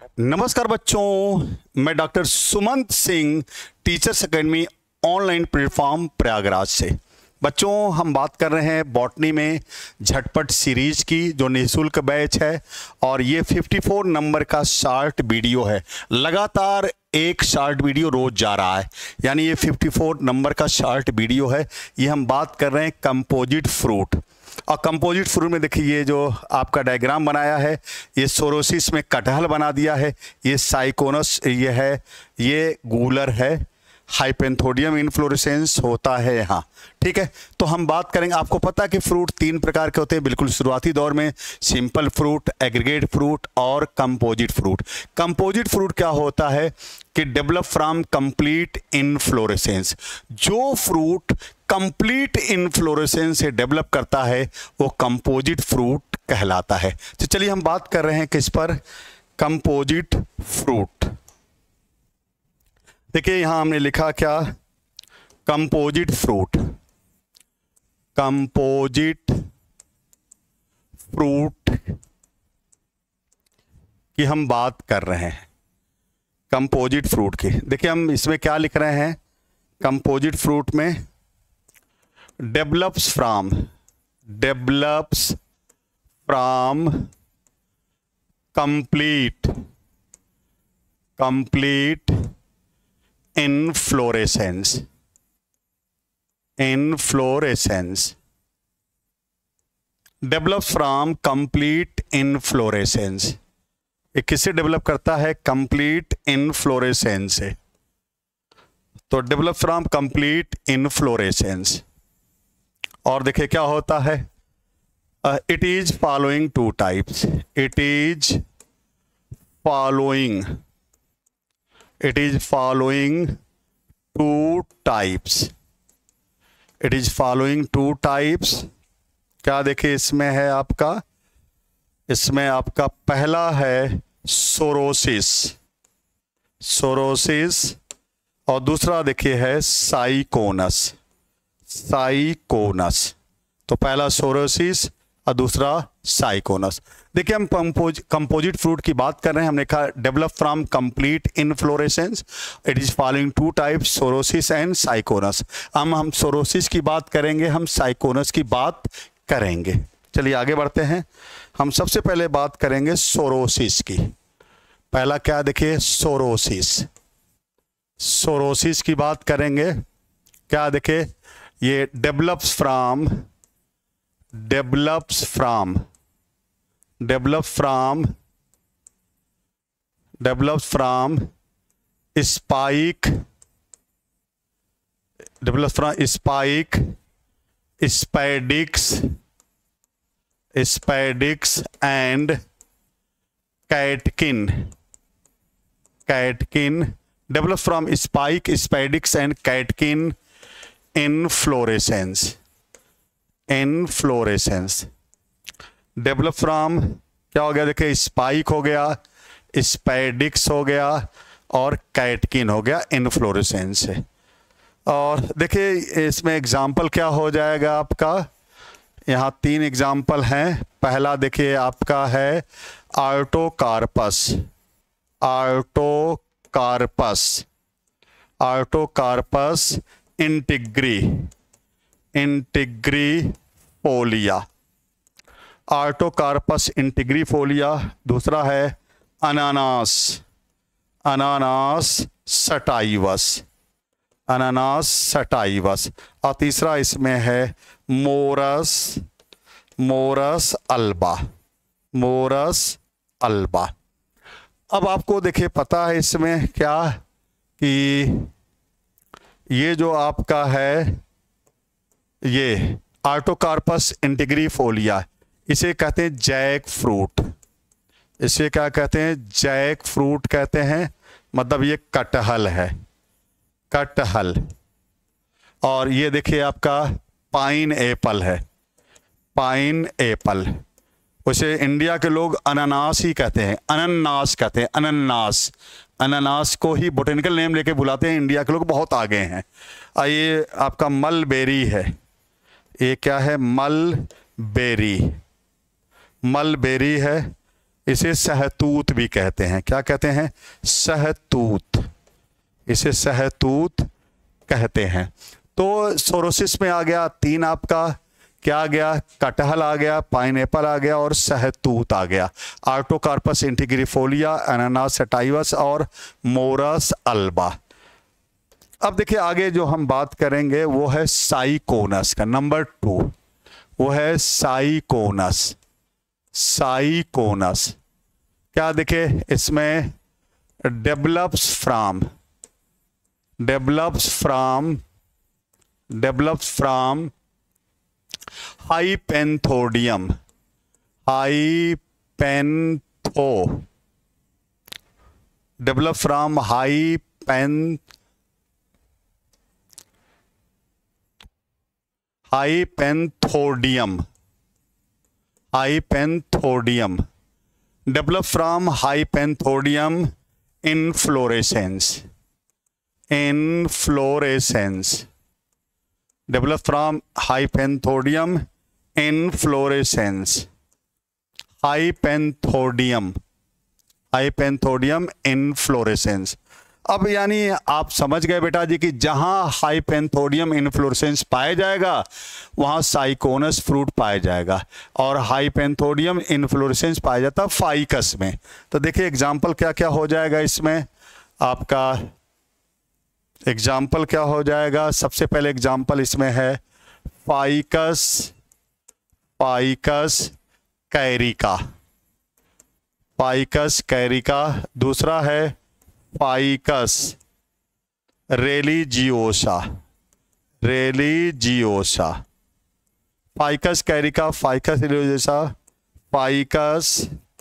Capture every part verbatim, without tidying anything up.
नमस्कार बच्चों, मैं doctor Sumant Singh teachers academy online platform Prayagraj से। बच्चों, हम बात कर रहे हैं बॉटनी में झटपट सीरीज की, जो निःशुल्क बैच है, और ये चौवन नंबर का शॉर्ट वीडियो है। लगातार एक शॉर्ट वीडियो रोज जा रहा है, यानी ये चौवन नंबर का शॉर्ट वीडियो है। ये हम बात कर रहे हैं कंपोजिट फ्रूट। और कंपोजिट फ्रूट में देखिए, ये जो आपका डायग्राम बनाया है, ये सोरोसिस में कटहल बना दिया है, ये साइकोनस ये है, ये गूलर है, हाइपेंथोडियम इन्फ्लोरेसेंस होता है यहाँ। ठीक है, तो हम बात करेंगे। आपको पता है कि फ्रूट तीन प्रकार के होते हैं बिल्कुल शुरुआती दौर में, सिंपल फ्रूट, एग्रीगेट फ्रूट और कंपोजिट फ्रूट। कंपोजिट फ्रूट क्या होता है कि डेवलप फ्रॉम कंप्लीट इन्फ्लोरेसेंस। जो फ्रूट कंप्लीट इन्फ्लोरेसेंस से डेवलप करता है वो कंपोजिट फ्रूट कहलाता है। तो चलिए हम बात कर रहे हैं किस पर, कंपोजिट फ्रूट। देखिए यहां हमने लिखा क्या, कंपोजिट फ्रूट। कंपोजिट फ्रूट की हम बात कर रहे हैं, कंपोजिट फ्रूट की। देखिए हम इसमें क्या लिख रहे हैं, कंपोजिट फ्रूट में develops from develops from complete complete inflorescence inflorescence develop from complete inflorescence. ये किससे डेवलप करता है, कंप्लीट इनफ्लोरेसेंस से। तो डेवलप फ्रॉम कंप्लीट इनफ्लोरेसेंस। और देखिए क्या होता है, it is following two types it is following It is following two types. It is following two types. क्या देखिए इसमें है आपका, इसमें आपका पहला है सोरोसिस सोरोसिस और दूसरा देखिए है साइकोनस साइकोनस। तो पहला सोरोसिस और दूसरा साइकोनस। देखिए हम कंपोज कंपोजिट फ्रूट की बात कर रहे हैं। हमने कहा develop from complete inflorescence, it is following two types, sorosis and syconus. हम हम सोरोसिस की बात करेंगे, हम साइकोनस की बात करेंगे। चलिए आगे बढ़ते हैं। हम सबसे पहले बात करेंगे सोरोसिस की। पहला क्या देखिए, सोरोसिस सोरोसिस की बात करेंगे। क्या देखिए, ये develops from develops from develop from develops from spike develops from spike spadix spadix and catkin catkin develops from spike spadix and catkin inflorescence इनफ्लोरेसेंस। डेवलप फ्रॉम क्या हो गया, देखिए स्पाइक हो गया, स्पैडिक्स हो गया और कैटकिन हो गया इनफ्लोरेसेंस से। और देखिए इसमें एग्जाम्पल क्या हो जाएगा आपका, यहाँ तीन एग्जाम्पल हैं। पहला देखिए आपका है आर्टोकार्पस आर्टोकार्पस आर्टोकार्पस इंटिग्री इंटिग्रीफोलिया आर्टोकार्पस इंटिग्रीफोलिया। दूसरा है अनानास अनानास सटाइवस अनानास सटाइवस। और तीसरा इसमें है Morus Morus alba Morus alba. अब आपको देखिए पता है इसमें क्या कि ये जो आपका है, ये आर्टोकार्पस इंटिग्रीफोलिया, इसे कहते हैं जैक फ्रूट। इसे क्या कहते हैं, जैक फ्रूट कहते हैं। मतलब ये कटहल है, कटहल। और ये देखिए आपका पाइन एप्पल है, पाइन एप्पल। उसे इंडिया के लोग अनानास ही कहते हैं, अनन्नास कहते हैं, अनन्नास अनानास को ही बोटेनिकल नेम लेके बुलाते हैं। इंडिया के लोग बहुत आगे हैं। ये आपका मलबेरी है, ये क्या है, मलबेरी मलबेरी है। इसे सहतूत भी कहते हैं। क्या कहते हैं? सहतूत। इसे सहतूत कहते हैं। तो सोरोसिस में आ गया तीन, आपका क्या आ गया? कटहल आ गया, पाइनएप्पल आ गया और सहतूत आ गया। आर्टोकार्पस इंटीग्रिफोलिया, अनानास सटाइवस और मोरस अल्बा। अब देखिए आगे जो हम बात करेंगे वो है साइकोनस का, नंबर टू, वो है साइकोनस। साइकोनस क्या देखिए इसमें? Develops from develops from develops from hypanthodium हाइपेंथो डेवलप फ्रॉम हाइपेन hypanthodium hypanthodium develop from hypanthodium inflorescence inflorescence develop from hypenthodium inflorescens hypenthodium hypenthodium inflorescens। अब यानी आप समझ गए बेटा जी कि जहां हाइपेंथोडियम इन्फ्लोरेसेंस पाया जाएगा वहां साइकोनस फ्रूट पाया जाएगा, और हाइपेंथोडियम इन्फ्लोरेसेंस पाया जाता फाइकस में। तो देखिए एग्जाम्पल क्या क्या हो जाएगा इसमें, आपका एग्जाम्पल क्या हो जाएगा? सबसे पहले एग्जाम्पल इसमें है Ficus Ficus carica Ficus carica. दूसरा है Ficus religiosa religiosa Ficus carica, Ficus religiosa, Ficus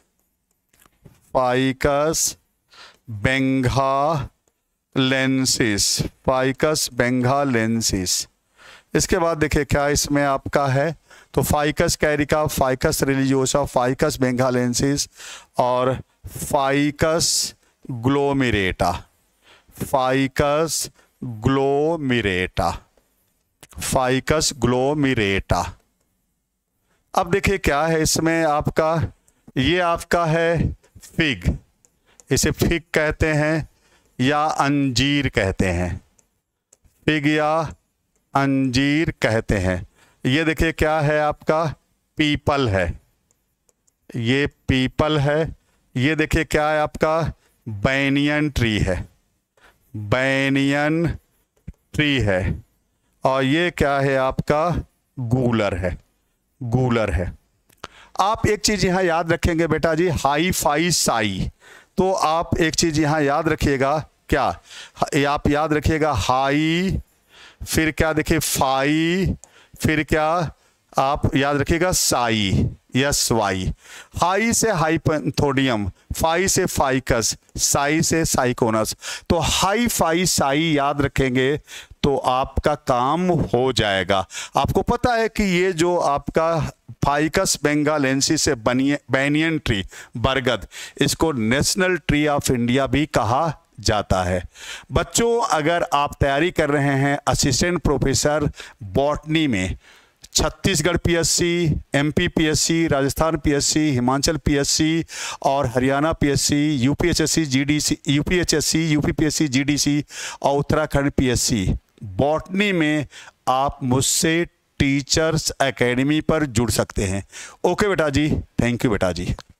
Ficus benghalensis Ficus benghalensis. इसके बाद देखिए क्या इसमें आपका है, तो Ficus carica, Ficus religiosa, Ficus benghalensis और Ficus glomerata Ficus glomerata Ficus glomerata. अब देखिए क्या है इसमें आपका, ये आपका है फिग, इसे फिग कहते हैं या अंजीर कहते हैं, फिग या अंजीर कहते हैं। ये देखिए क्या है आपका, पीपल है, ये पीपल है। ये देखिए क्या है आपका, बैनियन ट्री है, बैनियन ट्री है। और ये क्या है आपका, गूलर है, गूलर है। आप एक चीज यहां याद रखेंगे बेटा जी, हाई फाई साई। तो आप एक चीज यहां याद रखिएगा, क्या आप याद रखिएगा, हाई, फिर क्या देखिए फाई, फिर क्या आप याद रखिएगा साई, यस वाई। हाई से हाइपेंथोडियम, फाई से फाइकस, साई से साइकोनस। तो हाई फाई साई याद रखेंगे तो आपका काम हो जाएगा। आपको पता है कि ये जो आपका फाइकस बेंगालेंसिस से बैनियन ट्री, बरगद, इसको नेशनल ट्री ऑफ इंडिया भी कहा जाता है। बच्चों अगर आप तैयारी कर रहे हैं असिस्टेंट प्रोफेसर बॉटनी में, Chhattisgarh PSC, MP PSC, Rajasthan PSC, Himachal PSC और Haryana PSC, UPHSC, GDC, UPHSC, UPPSC, GDC और उत्तराखंड पीएससी, बॉटनी में आप मुझसे टीचर्स एकेडमी पर जुड़ सकते हैं। ओके बेटा जी, थैंक यू बेटा जी।